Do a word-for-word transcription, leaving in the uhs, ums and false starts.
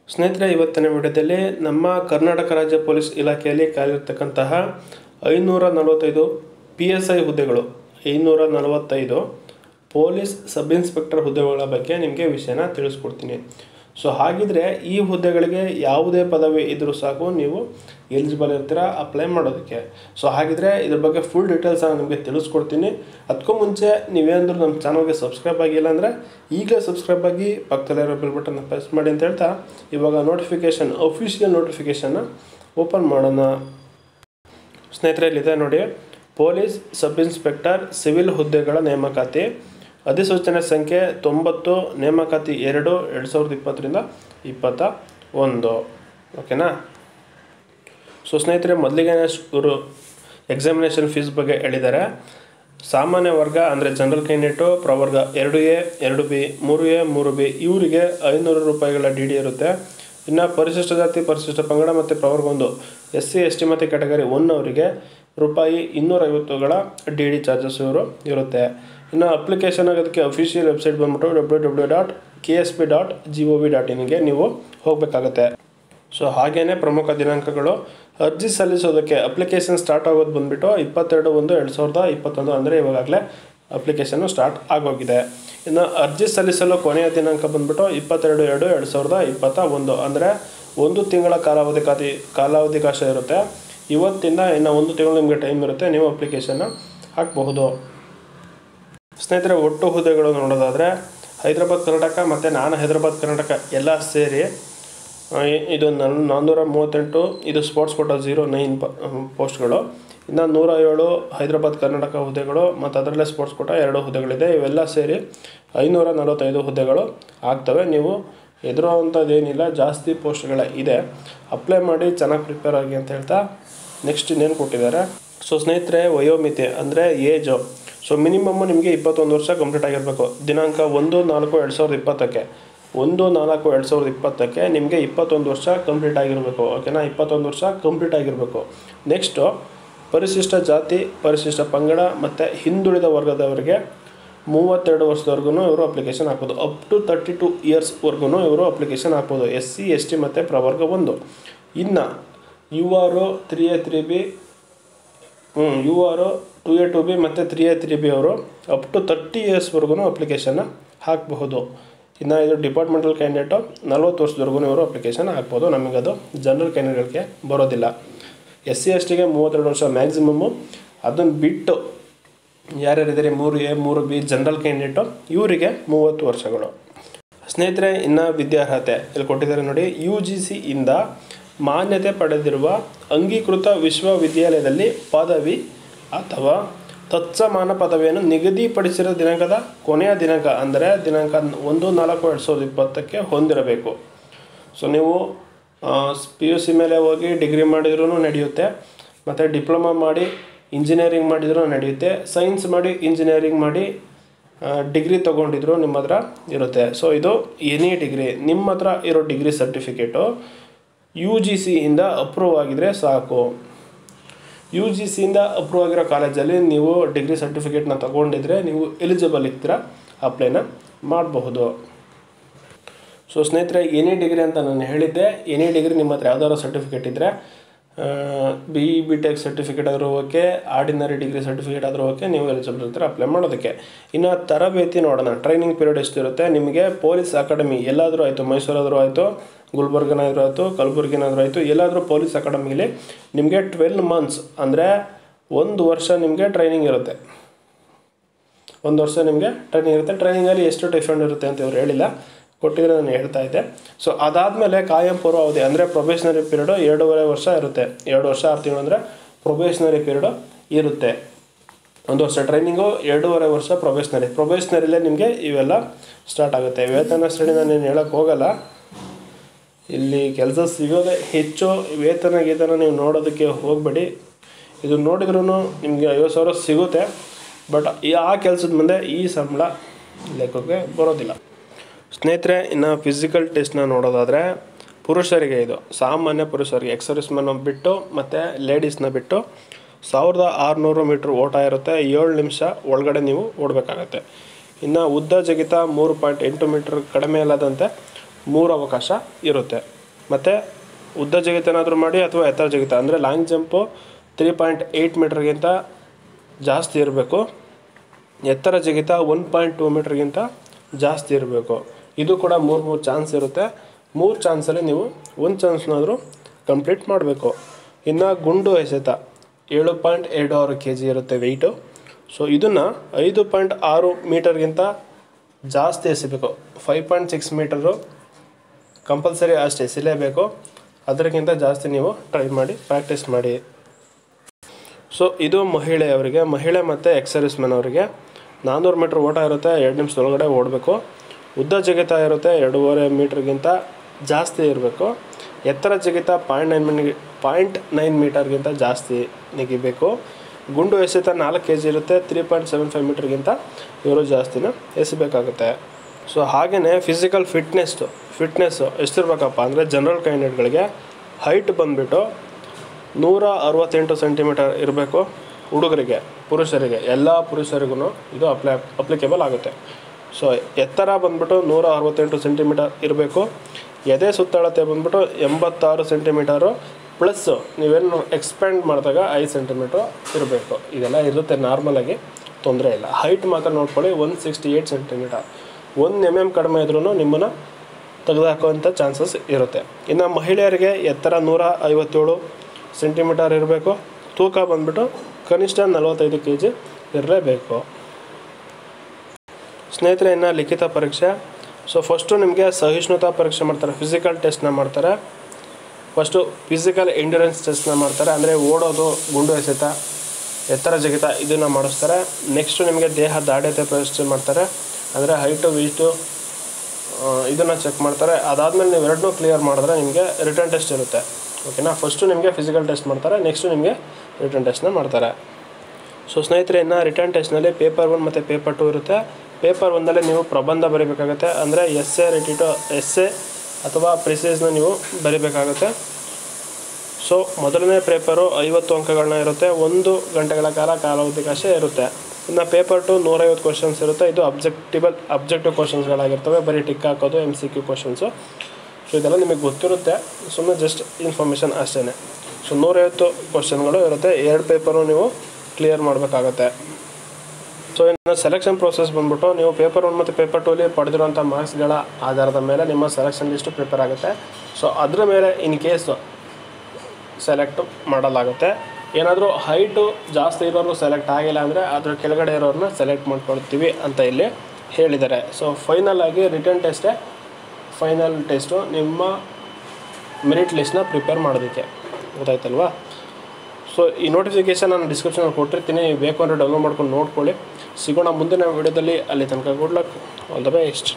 ಸ್ನೇಹಿತರೆ, ಇವತ್ತಿನ ವಿಡಿಯೋದಲ್ಲಿ ನಮ್ಮ ಕರ್ನಾಟಕ ರಾಜ್ಯ ಪೊಲೀಸ್ ಇಲಾಖೆಯಲ್ಲಿ ಖಾಲಿರ್ತಕ್ಕಂತಹ ಐನೂರ ನಲವತ್ತೈದು ಪಿ ಎಸ್ ಐ ಹುದ್ದೆಗಳು, ಐನೂರ ನಲವತ್ತೈದು ಪೊಲೀಸ್ ಸಬ್ ಇನ್ಸ್ಪೆಕ್ಟರ್ ಹುದ್ದೆಗಳ ಬಗ್ಗೆ ನಿಮಗೆ ವಿಷಯನ ತಿಳಿಸ್ಕೊಡ್ತೀನಿ. ಸೊ ಹಾಗಿದ್ರೆ ಈ ಹುದ್ದೆಗಳಿಗೆ ಯಾವುದೇ ಪದವಿ ಇದ್ದರೂ ಸಾಕು, ನೀವು ಎಲಿಜಿಬಲ್ ಇರ್ತೀರಾ ಅಪ್ಲೈ ಮಾಡೋದಕ್ಕೆ. ಸೊ ಹಾಗಿದ್ರೆ ಇದ್ರ ಬಗ್ಗೆ ಫುಲ್ ಡೀಟೇಲ್ಸನ್ನು ನಿಮಗೆ ತಿಳಿಸ್ಕೊಡ್ತೀನಿ. ಅದಕ್ಕೂ ಮುಂಚೆ ನೀವೇನಾದರೂ ನಮ್ಮ ಚಾನಲ್ಗೆ ಸಬ್ಸ್ಕ್ರೈಬ್ ಆಗಿಲ್ಲ ಅಂದರೆ ಈಗಲೇ ಸಬ್ಸ್ಕ್ರೈಬ್ ಆಗಿ ಪಕ್ಕದಲ್ಲಿರೋ ಬೆಲ್ ಬಟನ್ನ ಪ್ರೆಸ್ ಮಾಡಿ ಅಂತ ಹೇಳ್ತಾ ಇವಾಗ ನೋಟಿಫಿಕೇಷನ್ ಅಫಿಷಿಯಲ್ ನೋಟಿಫಿಕೇಷನ್ನ ಓಪನ್ ಮಾಡೋಣ. ಸ್ನೇಹಿತರೆ, ಇಲ್ಲಿದೆ ನೋಡಿ, ಪೊಲೀಸ್ ಸಬ್ ಇನ್ಸ್ಪೆಕ್ಟರ್ ಸಿವಿಲ್ ಹುದ್ದೆಗಳ ನೇಮಕಾತಿ, ಅಧಿಸೂಚನೆ ಸಂಖ್ಯೆ ತೊಂಬತ್ತು, ನೇಮಕಾತಿ ಎರಡು ಎರಡು ಸಾವಿರದ ಇಪ್ಪತ್ತರಿಂದ ಇಪ್ಪತ್ತ ಒಂದು. ಓಕೆನಾ? ಸೊ ಸ್ನೇಹಿತರೆ, ಮೊದಲಿಗೆ ಇವರು ಎಕ್ಸಾಮಿನೇಷನ್ ಫೀಸ್ ಬಗ್ಗೆ ಹೇಳಿದ್ದಾರೆ. ಸಾಮಾನ್ಯ ವರ್ಗ ಅಂದರೆ ಜನರಲ್ ಕ್ಯಾಂಡಿಡೇಟು ಪ್ರವರ್ಗ ಎರಡು ಎ ಎರಡು ಬಿ ಮೂರು ಎ ಮೂರು ಬಿ ಇವರಿಗೆ ಐನೂರು ರೂಪಾಯಿಗಳ ಡಿ ಡಿ ಇರುತ್ತೆ. ಇನ್ನು ಪರಿಶಿಷ್ಟ ಜಾತಿ, ಪರಿಶಿಷ್ಟ ಪಂಗಡ ಮತ್ತು ಪ್ರವರ್ಗ ಒಂದು ಎಸ್ ಸಿ ಎಸ್ ಟಿ ಮತ್ತು ಕ್ಯಾಟಗರಿ ಒನ್ ಅವರಿಗೆ ರೂಪಾಯಿ ಇನ್ನೂರೈವತ್ತುಗಳ ಡಿ ಡಿ ಚಾರ್ಜಸ್ ಇವರು ಇರುತ್ತೆ. ಇನ್ನು ಅಪ್ಲಿಕೇಶನ್ ಆಗೋದಕ್ಕೆ ಅಫಿಷಿಯಲ್ ವೆಬ್ಸೈಟ್ ಬಂದ್ಬಿಟ್ಟು W W dot K S P dot G O V ಡಾಟ್ ಇನ್ಗೆ ನೀವು ಹೋಗಬೇಕಾಗತ್ತೆ. ಸೊ ಹಾಗೆಯೇ ಪ್ರಮುಖ ದಿನಾಂಕಗಳು, ಅರ್ಜಿ ಸಲ್ಲಿಸೋದಕ್ಕೆ ಅಪ್ಲಿಕೇಶನ್ ಸ್ಟಾರ್ಟ್ ಆಗೋದು ಬಂದುಬಿಟ್ಟು ಇಪ್ಪತ್ತೆರಡು ಒಂದು ಎರಡು ಸಾವಿರದ ಇಪ್ಪತ್ತೊಂದು, ಅಂದರೆ ಇವಾಗಲೇ ಅಪ್ಲಿಕೇಶನ್ನು ಸ್ಟಾರ್ಟ್ ಆಗೋಗಿದೆ. ಇನ್ನು ಅರ್ಜಿ ಸಲ್ಲಿಸಲು ಕೊನೆಯ ದಿನಾಂಕ ಬಂದುಬಿಟ್ಟು ಇಪ್ಪತ್ತೆರಡು ಎರಡು ಎರಡು ಸಾವಿರದ ಇಪ್ಪತ್ತ ಒಂದು, ಅಂದರೆ ಒಂದು ತಿಂಗಳ ಕಾಲಾವಧಿಕಾತಿ ಕಾಲಾವಧಿಕಾಶ ಇರುತ್ತೆ. ಇವತ್ತಿಂದ ಇನ್ನು ಒಂದು ತಿಂಗಳು ನಿಮಗೆ ಟೈಮ್ ಇರುತ್ತೆ, ನೀವು ಅಪ್ಲಿಕೇಶನ್ನ ಹಾಕಬಹುದು. ಸ್ನೇಹಿತರೆ, ಒಟ್ಟು ಹುದ್ದೆಗಳು ನೋಡೋದಾದರೆ ಹೈದರಾಬಾದ್ ಕರ್ನಾಟಕ ಮತ್ತು ನಾನು ಹೈದರಾಬಾದ್ ಕರ್ನಾಟಕ ಎಲ್ಲ ಸೇರಿ ಇದು ನನ್ನ ನಾನ್ನೂರ ಮೂವತ್ತೆಂಟು, ಇದು ಸ್ಪೋರ್ಟ್ಸ್ ಕೋಟಾ ಝೀರೋ ನೈನ್ ಪ ಪೋಸ್ಟ್ಗಳು. ಇನ್ನು ನೂರ ಏಳು ಹೈದರಾಬಾದ್ ಕರ್ನಾಟಕ ಹುದ್ದೆಗಳು ಮತ್ತು ಅದರಲ್ಲೇ ಸ್ಪೋರ್ಟ್ಸ್ ಕೋಟಾ ಎರಡು ಹುದ್ದೆಗಳಿದೆ. ಇವೆಲ್ಲ ಸೇರಿ ಐನೂರ ನಲವತ್ತೈದು ಹುದ್ದೆಗಳು ಆಗ್ತವೆ. ನೀವು ಹೆದರುವಂಥದ್ದೇನಿಲ್ಲ, ಜಾಸ್ತಿ ಪೋಸ್ಟ್ಗಳ ಇದೆ. ಅಪ್ಲೈ ಮಾಡಿ, ಚೆನ್ನಾಗಿ ಪ್ರಿಪೇರ್ ಆಗಿ ಅಂತ ಹೇಳ್ತಾ ನೆಕ್ಸ್ಟ್ ಇನ್ನೇನು ಕೊಟ್ಟಿದ್ದಾರೆ. ಸೊ ಸ್ನೇಹಿತರೆ, ವಯೋಮಿತಿ ಅಂದರೆ ಏಜು, ಸೊ ಮಿನಿಮಮ್ಮು ನಿಮಗೆ ಇಪ್ಪತ್ತೊಂದು ವರ್ಷ ಕಂಪ್ಲೀಟ್ ಆಗಿರಬೇಕು. ದಿನಾಂಕ ಒಂದು ನಾಲ್ಕು ಎರಡು ಸಾವಿರದ ಇಪ್ಪತ್ತಕ್ಕೆ ಒಂದು ನಾಲ್ಕು ಎರಡು ಸಾವಿರದ ಇಪ್ಪತ್ತಕ್ಕೆ ನಿಮಗೆ ಇಪ್ಪತ್ತೊಂದು ವರ್ಷ ಕಂಪ್ಲೀಟ್ ಆಗಿರಬೇಕು. ಓಕೆನಾ? ಇಪ್ಪತ್ತೊಂದು ವರ್ಷ ಕಂಪ್ಲೀಟ್ ಆಗಿರಬೇಕು. ನೆಕ್ಸ್ಟು ಪರಿಶಿಷ್ಟ ಜಾತಿ, ಪರಿಶಿಷ್ಟ ಪಂಗಡ ಮತ್ತು ಹಿಂದುಳಿದ ವರ್ಗದವರಿಗೆ ಮೂವತ್ತೆರಡು ವರ್ಷದವರೆಗೂ ಇವರು ಅಪ್ಲಿಕೇಶನ್ ಹಾಕ್ಬೋದು. ಅಪ್ ಟು ತರ್ಟಿ ಟು ಇಯರ್ಸ್ವರೆಗೂ ಇವರು ಅಪ್ಲಿಕೇಶನ್ ಹಾಕ್ಬೋದು. ಎಸ್ ಸಿ ಎಸ್ ಟಿ ಮತ್ತು ಪ್ರವರ್ಗ ಒಂದು. ಇನ್ನು U R three A three B ಹ್ಞೂ U R two A two B ಮತ್ತು ತ್ರೀ ಎ ತ್ರೀ ಬಿ ಅವರು ಅಪ್ ಟು ತರ್ಟಿ ಇಯರ್ಸ್ವರೆಗೂ ಅಪ್ಲಿಕೇಶನ್ನ ಹಾಕಬಹುದು. ಇನ್ನು ಇದು ಡಿಪಾರ್ಟ್ಮೆಂಟಲ್ ಕ್ಯಾಂಡಿಡೇಟು ನಲ್ವತ್ತು ವರ್ಷದವರೆಗೂ ಇವರು ಅಪ್ಲಿಕೇಶನ್ ಹಾಕ್ಬೋದು. ನಮಗದು ಜನರಲ್ ಕ್ಯಾಂಡಿಡೇಟ್ಗೆ ಬರೋದಿಲ್ಲ. ಎಸ್ ಸಿ ಎಸ್ ಟಿಗೆ ಮೂವತ್ತೆರಡು ವರ್ಷ ಮ್ಯಾಕ್ಸಿಮಮ್ಮು. ಅದನ್ನು ಬಿಟ್ಟು ಯಾರ್ಯಾರಿದ್ದಾರೆ ಮೂರು ಎ ಮೂರು ಬಿ ಜನರಲ್ ಕ್ಯಾಂಡಿಡೇಟು ಇವರಿಗೆ ಮೂವತ್ತು ವರ್ಷಗಳು. ಸ್ನೇಹಿತರೆ, ಇನ್ನು ವಿದ್ಯಾರ್ಹತೆ ಇಲ್ಲಿ ಕೊಟ್ಟಿದ್ದಾರೆ ನೋಡಿ, ಯು ಜಿ ಸಿಯಿಂದ ಮಾನ್ಯತೆ ಪಡೆದಿರುವ ಅಂಗೀಕೃತ ವಿಶ್ವವಿದ್ಯಾಲಯದಲ್ಲಿ ಪದವಿ ಅಥವಾ ತತ್ಸಮಾನ ಪದವಿಯನ್ನು ನಿಗದಿಪಡಿಸಿರೋ ದಿನಾಂಕದ ಕೊನೆಯ ದಿನಾಂಕ ಅಂದರೆ ದಿನಾಂಕ ಒಂದು ನಾಲ್ಕು ಎರಡು ಸಾವಿರದ ಇಪ್ಪತ್ತಕ್ಕೆ ಹೊಂದಿರಬೇಕು. ಸೊ ನೀವು ಪಿ ಯು ಸಿ ಮೇಲೆ ಹೋಗಿ ಡಿಗ್ರಿ ಮಾಡಿದ್ರೂ ನಡೆಯುತ್ತೆ, ಮತ್ತು ಡಿಪ್ಲೊಮಾ ಮಾಡಿ ಇಂಜಿನಿಯರಿಂಗ್ ಮಾಡಿದ್ರೂ ನಡೆಯುತ್ತೆ, ಸೈನ್ಸ್ ಮಾಡಿ ಇಂಜಿನಿಯರಿಂಗ್ ಮಾಡಿ ಡಿಗ್ರಿ ತೊಗೊಂಡಿದ್ರು ನಿಮ್ಮ ಹತ್ರ ಇರುತ್ತೆ. ಸೊ ಇದು ಎನಿ ಡಿಗ್ರಿ, ನಿಮ್ಮ ಹತ್ರ ಇರೋ ಡಿಗ್ರಿ ಸರ್ಟಿಫಿಕೇಟು ಯು ಜಿ ಸಿಯಿಂದ ಅಪ್ರೂವ್ ಆಗಿದರೆ ಸಾಕು. ಯು ಜಿ ಸಿಯಿಂದ ಅಪ್ರೂವ್ ಆಗಿರೋ ಕಾಲೇಜಲ್ಲಿ ನೀವು ಡಿಗ್ರಿ ಸರ್ಟಿಫಿಕೇಟ್ನ ತೊಗೊಂಡಿದ್ರೆ ನೀವು ಎಲಿಜಿಬಲ್ ಇರ್ತೀರ, ಅಪ್ಲೈನ ಮಾಡಬಹುದು. ಸೊ ಸ್ನೇಹಿತರೆ, ಎನಿ ಡಿಗ್ರಿ ಅಂತ ನಾನು ಹೇಳಿದ್ದೆ. ಎನಿ ಡಿಗ್ರಿ ನಿಮ್ಮ ಹತ್ರ ಯಾವ್ದಾದ್ರು ಸರ್ಟಿಫಿಕೇಟ್ ಇದ್ದರೆ, B E B tech certificate ಆದರೂ ಓಕೆ, ಆರ್ಡಿನರಿ ಡಿಗ್ರಿ ಸರ್ಟಿಫಿಕೇಟ್ ಆದರೂ ಓಕೆ, ನೀವು ಎಲಿಜಿಬಲ್ ಇರ್ತೀರ ಅಪ್ಲೈ ಮಾಡೋದಕ್ಕೆ. ಇನ್ನು ತರಬೇತಿ ನೋಡೋಣ. ಟ್ರೈನಿಂಗ್ ಪೀರಿಯಡ್ ಎಷ್ಟಿರುತ್ತೆ ನಿಮಗೆ? ಪೊಲೀಸ್ ಅಕಾಡೆಮಿ ಎಲ್ಲಾದರೂ ಆಯಿತು, ಮೈಸೂರಾದರೂ ಆಯಿತು, ಗುಲ್ಬರ್ಗನಾದರೂ ಆಯಿತು, ಕಲಬುರ್ಗಿನಾದರೂ ಆಯಿತು, ಎಲ್ಲಾದರೂ ಪೊಲೀಸ್ ಅಕಾಡೆಮಿಲಿ ನಿಮಗೆ ಟ್ವೆಲ್ ಮಂತ್ಸ್ ಅಂದರೆ ಒಂದು ವರ್ಷ ನಿಮಗೆ ಟ್ರೈನಿಂಗ್ ಇರುತ್ತೆ. ಒಂದು ವರ್ಷ ನಿಮಗೆ ಟ್ರೈನಿಂಗ್ ಇರುತ್ತೆ. ಟ್ರೈನಿಂಗಲ್ಲಿ ಎಷ್ಟು ಟಿಫಂಡ್ ಇರುತ್ತೆ ಅಂತ ಇವರು ಹೇಳಿಲ್ಲ, ಕೊಟ್ಟಿದ್ರೆ ನಾನು ಹೇಳ್ತಾ ಇದ್ದೆ. ಸೊ ಅದಾದಮೇಲೆ ಕಾಯಂ ಪೂರ್ವ ಅವಧಿ ಅಂದರೆ ಪ್ರೊಬೇಷನರಿ ಪೀರಿಯಡು ಎರಡೂವರೆ ವರ್ಷ ಇರುತ್ತೆ. ಎರಡು ವರ್ಷ ಆರು ತಿಂಗಳು ಅಂದರೆ ಪ್ರೊಬೇಷನರಿ ಪೀರಿಯಡು ಇರುತ್ತೆ. ಒಂದು ವರ್ಷ ಟ್ರೈನಿಂಗು, ಎರಡೂವರೆ ವರ್ಷ ಪ್ರೊಬೇಷನರಿ. ಪ್ರೊಬೇಷನರಿಲೇ ನಿಮಗೆ ಇವೆಲ್ಲ ಸ್ಟಾರ್ಟ್ ಆಗುತ್ತೆ. ವೇತನ ಶ್ರೇಣಿ ನಾನು ಹೇಳೋಕ್ಕೆ ಹೋಗಲ್ಲ, ಇಲ್ಲಿ ಕೆಲಸ ಸಿಗೋದೇ ಹೆಚ್ಚು. ವೇತನ ಗೀತನ ನೀವು ನೋಡೋದಕ್ಕೆ ಹೋಗಬೇಡಿ. ಇದು ನೋಡಿದ್ರೂ ನಿಮಗೆ ಐವತ್ತು ಸಾವಿರ ಸಿಗುತ್ತೆ, ಬಟ್ ಆ ಕೆಲಸದ ಮುಂದೆ ಈ ಸಂಬಳ ಲೆಕ್ಕಕ್ಕೆ ಬರೋದಿಲ್ಲ. ಸ್ನೇಹಿತರೆ, ಇನ್ನು ಫಿಸಿಕಲ್ ಟೆಸ್ಟ್ನ ನೋಡೋದಾದರೆ ಪುರುಷರಿಗೆ ಇದು ಸಾಮಾನ್ಯ ಪುರುಷರಿಗೆ, ಎಕ್ಸರ್ವಿಸ್ಮನ್ ಬಿಟ್ಟು ಮತ್ತು ಲೇಡೀಸ್ನ ಬಿಟ್ಟು ಸಾವಿರದ ಆರುನೂರು ಮೀಟ್ರ್ ಓಟ ಇರುತ್ತೆ. ಏಳು ನಿಮಿಷ ಒಳಗಡೆ ನೀವು ಓಡಬೇಕಾಗತ್ತೆ. ಇನ್ನು ಉದ್ದ ಜಗಿತ ಮೂರು ಪಾಯಿಂಟ್ ಎಂಟು ಮೀಟ್ರ್ ಕಡಿಮೆ ಇಲ್ಲದಂತೆ ಮೂರು ಅವಕಾಶ ಇರುತ್ತೆ. ಮತ್ತು ಉದ್ದ ಜಿಗಿತ ಏನಾದರೂ ಮಾಡಿ ಅಥವಾ ಎತ್ತರ ಜಿಗಿತ ಅಂದರೆ long jump three point eight ಮೀಟ್ರ್ಗಿಂತ ಜಾಸ್ತಿ ಇರಬೇಕು. ಎತ್ತರ ಜಿಗಿತ ಒನ್ ಪಾಯಿಂಟ್ ಟೂ ಮೀಟ್ರ್ಗಿಂತ ಜಾಸ್ತಿ ಇರಬೇಕು. ಇದು ಕೂಡ ಮೂರು ಮೂರು ಚಾನ್ಸ್ ಇರುತ್ತೆ. ಮೂರು ಚಾನ್ಸಲ್ಲಿ ನೀವು ಒಂದು ಚಾನ್ಸ್ನಾದರೂ ಕಂಪ್ಲೀಟ್ ಮಾಡಬೇಕು. ಇನ್ನು ಗುಂಡು ಎಸೆತ ಏಳು ಪಾಯಿಂಟ್ ಎರಡು ಆರು ಕೆ ಜಿ ಇರುತ್ತೆ ವೆಯ್ಟು. ಸೊ ಇದನ್ನು ಐದು ಪಾಯಿಂಟ್ ಆರು ಮೀಟರ್ಗಿಂತ ಜಾಸ್ತಿ ಎಸಿಬೇಕು. Five point six metre compulsory ಅಷ್ಟು ಎಸಿಲೇಬೇಕು. ಅದಕ್ಕಿಂತ ಜಾಸ್ತಿ ನೀವು ಟ್ರೈ ಮಾಡಿ, ಪ್ರಾಕ್ಟೀಸ್ ಮಾಡಿ. ಸೊ ಇದು ಮಹಿಳೆಯವರಿಗೆ, ಮಹಿಳೆ ಮತ್ತು ಎಕ್ಸ್ ಸರ್ವಿಸ್ ಮ್ಯಾನ್ ಅವರಿಗೆ ನಾನ್ನೂರು ಮೀಟ್ರ್ ಓಟ ಇರುತ್ತೆ, ಎರಡು ನಿಮಿಷದೊಳಗಡೆ ಓಡಬೇಕು. ಉದ್ದ ಜಿಗಿತ ಇರುತ್ತೆ ಎರಡೂವರೆ ಮೀಟ್ರ್ಗಿಂತ ಜಾಸ್ತಿ ಇರಬೇಕು. ಎತ್ತರ ಜಿಗಿತ ಪಾಯಿಂಟ್ ನೈನ್ ಮಿನಿ ಪಾಯಿಂಟ್ ನೈನ್ ಮೀಟರ್ಗಿಂತ ಜಾಸ್ತಿ ನೆಗಿಬೇಕು. ಗುಂಡು ಎಸೆತ ನಾಲ್ಕು ಕೆ ಜಿ ಇರುತ್ತೆ, ತ್ರೀ ಪಾಯಿಂಟ್ ಸೆವೆನ್ ಫೈವ್ ಮೀಟ್ರ್ಗಿಂತ ಇವರು ಜಾಸ್ತಿನ ಎಸಿಬೇಕಾಗುತ್ತೆ. ಸೊ ಹಾಗೆಯೇ ಫಿಸಿಕಲ್ ಫಿಟ್ನೆಸ್ಸು ಫಿಟ್ನೆಸ್ಸು ಎಷ್ಟಿರ್ಬೇಕಪ್ಪ ಅಂದರೆ ಜನರಲ್ ಕ್ಯಾಂಡಿಡೇಟ್ಗಳಿಗೆ ಹೈಟ್ ಬಂದುಬಿಟ್ಟು ನೂರ ಅರವತ್ತೆಂಟು ಸೆಂಟಿಮೀಟರ್ ಇರಬೇಕು. ಹುಡುಗರಿಗೆ, ಪುರುಷರಿಗೆ, ಎಲ್ಲ ಪುರುಷರಿಗೂ ಇದು ಅಪ್ಲೈ ಅಪ್ಲಿಕೇಬಲ್ ಆಗುತ್ತೆ. ಸೊ ಎತ್ತರ ಬಂದುಬಿಟ್ಟು ನೂರ ಅರವತ್ತೆಂಟು ಸೆಂಟಿಮೀಟರ್ ಇರಬೇಕು. ಎದೆ ಸುತ್ತಳತೆ ಬಂದುಬಿಟ್ಟು ಎಂಬತ್ತಾರು ಸೆಂಟಿಮೀಟರು ಪ್ಲಸ್ಸು ನೀವೇನು ಎಕ್ಸ್ಪ್ಯಾಂಡ್ ಮಾಡಿದಾಗ ಐದು ಸೆಂಟಿಮೀಟ್ರು ಇರಬೇಕು. ಇದೆಲ್ಲ ಇರುತ್ತೆ ನಾರ್ಮಲಾಗಿ, ತೊಂದರೆ ಇಲ್ಲ. ಹೈಟ್ ಮಾತ್ರ ನೋಡ್ಕೊಳ್ಳಿ, ಒನ್ ಸಿಕ್ಸ್ಟಿ ಏಯ್ಟ್ ಸೆಂಟಿಮೀಟರ್. ಒಂದು ಎಮ್ ಎಮ್ ಕಡಿಮೆ ಇದ್ರೂ ನಿಮ್ಮನ್ನು ತೆಗೆದುಹಾಕುವಂಥ ಚಾನ್ಸಸ್ ಇರುತ್ತೆ. ಇನ್ನು ಮಹಿಳೆಯರಿಗೆ ಎತ್ತರ ನೂರ ಐವತ್ತೇಳು ಸೆಂಟಿಮೀಟರ್ ಇರಬೇಕು. ತೂಕ ಬಂದುಬಿಟ್ಟು ಕನಿಷ್ಠ ನಲವತ್ತೈದು ಕೆ ಜಿ ಇರಲೇಬೇಕು. ಸ್ನೇಹಿತರೆ, ಇನ್ನು ಲಿಖಿತ ಪರೀಕ್ಷೆ. ಸೊ ಫಸ್ಟು ನಿಮಗೆ ಸಹಿಷ್ಣುತಾ ಪರೀಕ್ಷೆ ಮಾಡ್ತಾರೆ, ಫಿಸಿಕಲ್ ಟೆಸ್ಟ್ನ ಮಾಡ್ತಾರೆ. ಫಸ್ಟು ಫಿಸಿಕಲ್ ಎಂಡ್ಯೂರೆನ್ಸ್ ಟೆಸ್ಟ್ನ ಮಾಡ್ತಾರೆ, ಅಂದರೆ ಓಡೋದು, ಗುಂಡು ಎಸೆತ, ಎತ್ತರ ಜಿಗಿತ ಇದನ್ನು ಮಾಡಿಸ್ತಾರೆ. ನೆಕ್ಸ್ಟು ನಿಮಗೆ ದೇಹ ದಾಢ್ಯತೆ ಪರೀಕ್ಷೆ ಮಾಡ್ತಾರೆ, ಅಂದರೆ ಹೈಟು ವೆಯ್ಟು ಇದನ್ನು ಚೆಕ್ ಮಾಡ್ತಾರೆ. ಅದಾದಮೇಲೆ ನೀವು ಎರಡನ್ನೂ ಕ್ಲಿಯರ್ ಮಾಡಿದ್ರೆ ನಿಮಗೆ ರಿಟರ್ನ್ ಟೆಸ್ಟ್ ಇರುತ್ತೆ. ಓಕೆನಾ? ಫಸ್ಟು ನಿಮಗೆ ಫಿಸಿಕಲ್ ಟೆಸ್ಟ್ ಮಾಡ್ತಾರೆ, ನೆಕ್ಸ್ಟು ನಿಮಗೆ ರಿಟರ್ನ್ ಟೆಸ್ಟ್ನ ಮಾಡ್ತಾರೆ. ಸೊ ಸ್ನೇಹಿತರೆ, ಇನ್ನು ರಿಟರ್ನ್ ಟೆಸ್ಟ್ನಲ್ಲಿ ಪೇಪರ್ ಒನ್ ಮತ್ತು ಪೇಪರ್ ಟು ಇರುತ್ತೆ. ಪೇಪರ್ ಒಂದರಲ್ಲಿ ನೀವು ಪ್ರಬಂಧ ಬರೀಬೇಕಾಗುತ್ತೆ, ಅಂದರೆ ಎಸ್ ಎ ರಿಟಿಟು ಎಸ್ ಎ ಅಥವಾ ಪ್ರಿಸೈಸ್ನ ನೀವು ಬರೀಬೇಕಾಗುತ್ತೆ. ಸೊ ಮೊದಲನೇ ಪೇಪರು ಐವತ್ತು ಅಂಕಗಳನ್ನ ಇರುತ್ತೆ, ಒಂದು ಗಂಟೆಗಳ ಕಾಲ ಕಾಲಾವಕಾಶ ಇರುತ್ತೆ. ಇನ್ನು ಪೇಪರ್ ಟು ನೂರೈವತ್ತು ಕ್ವಶನ್ಸ್ ಇರುತ್ತೆ. ಇದು ಅಬ್ಜೆಕ್ಟಿಬಲ್ ಅಬ್ಜೆಕ್ಟಿವ್ ಕ್ವಶನ್ಸ್ಗಳಾಗಿರ್ತವೆ, ಬರೀ ಟಿಕ್ ಹಾಕೋದು, M C Q questions. So ಇದೆಲ್ಲ ನಿಮಗೆ ಗೊತ್ತಿರುತ್ತೆ, ಸುಮ್ಮನೆ ಜಸ್ಟ್ ಇನ್ಫಾರ್ಮೇಷನ್ ಅಷ್ಟೇ. ಸೊ ನೂರೈವತ್ತು ಕ್ವಶನ್ಗಳು ಇರುತ್ತೆ, ಎರಡು ಪೇಪರು ನೀವು ಕ್ಲಿಯರ್ ಮಾಡಬೇಕಾಗತ್ತೆ. ಸೊ ಇನ್ನು ಸೆಲೆಕ್ಷನ್ ಪ್ರೋಸೆಸ್ ಬಂದ್ಬಿಟ್ಟು ನೀವು ಪೇಪರ್ ಒನ್ ಮತ್ತು ಪೇಪರ್ ಟೂಲಿ ಪಡೆದಿರುವಂಥ ಮಾರ್ಕ್ಸ್ಗಳ ಆಧಾರದ ಮೇಲೆ ನಿಮ್ಮ ಸೆಲೆಕ್ಷನ್ ಲಿಸ್ಟು ಪ್ರಿಪೇರ್ ಆಗುತ್ತೆ. ಸೊ ಅದರ ಮೇಲೆ ಇನ್ ಕೇಸ್ ಸೆಲೆಕ್ಟ್ ಮಾಡಲಾಗುತ್ತೆ. ಏನಾದರೂ ಹೈಟು ಜಾಸ್ತಿ ಇರೋರು ಸೆಲೆಕ್ಟ್ ಆಗಿಲ್ಲ ಅಂದರೆ ಅದರ ಕೆಳಗಡೆ ಇರೋರನ್ನ ಸೆಲೆಕ್ಟ್ ಮಾಡ್ಕೊಳ್ತೀವಿ ಅಂತ ಇಲ್ಲಿ ಹೇಳಿದ್ದಾರೆ. ಸೊ ಫೈನಲ್ ಆಗಿ ರಿಟರ್ನ್ ಟೆಸ್ಟೇ ಫೈನಲ್ ಟೆಸ್ಟು ನಿಮ್ಮ ಮೆರಿಟ್ ಲಿಸ್ಟ್ನ ಪ್ರಿಪೇರ್ ಮಾಡೋದಕ್ಕೆ. ಗೊತ್ತಾಯ್ತಲ್ವಾ? ಸೊ ಈ ನೋಟಿಫಿಕೇಷನ್ ನಾನು ಡಿಸ್ಕ್ರಿಪ್ಷನಲ್ಲಿ ಕೊಟ್ಟಿರ್ತೀನಿ, ಬೇಕು ಅಂದರೆ ಡೌನ್ಲೋಡ್ ಮಾಡ್ಕೊಂಡು ನೋಡ್ಕೊಳ್ಳಿ. ಸಿಗೋಣ ಮುಂದಿನ ವೀಡಿಯೋದಲ್ಲಿ. ಅಲ್ಲಿ ತನಕ good luck, all the best.